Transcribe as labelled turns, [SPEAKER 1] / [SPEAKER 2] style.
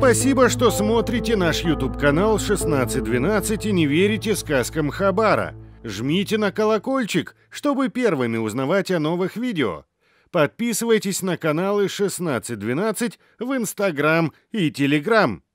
[SPEAKER 1] Спасибо, что смотрите наш YouTube-канал 1612 и не верите сказкам Хабара. Жмите на колокольчик, чтобы первыми узнавать о новых видео. Подписывайтесь на каналы 1612 в Instagram и Telegram.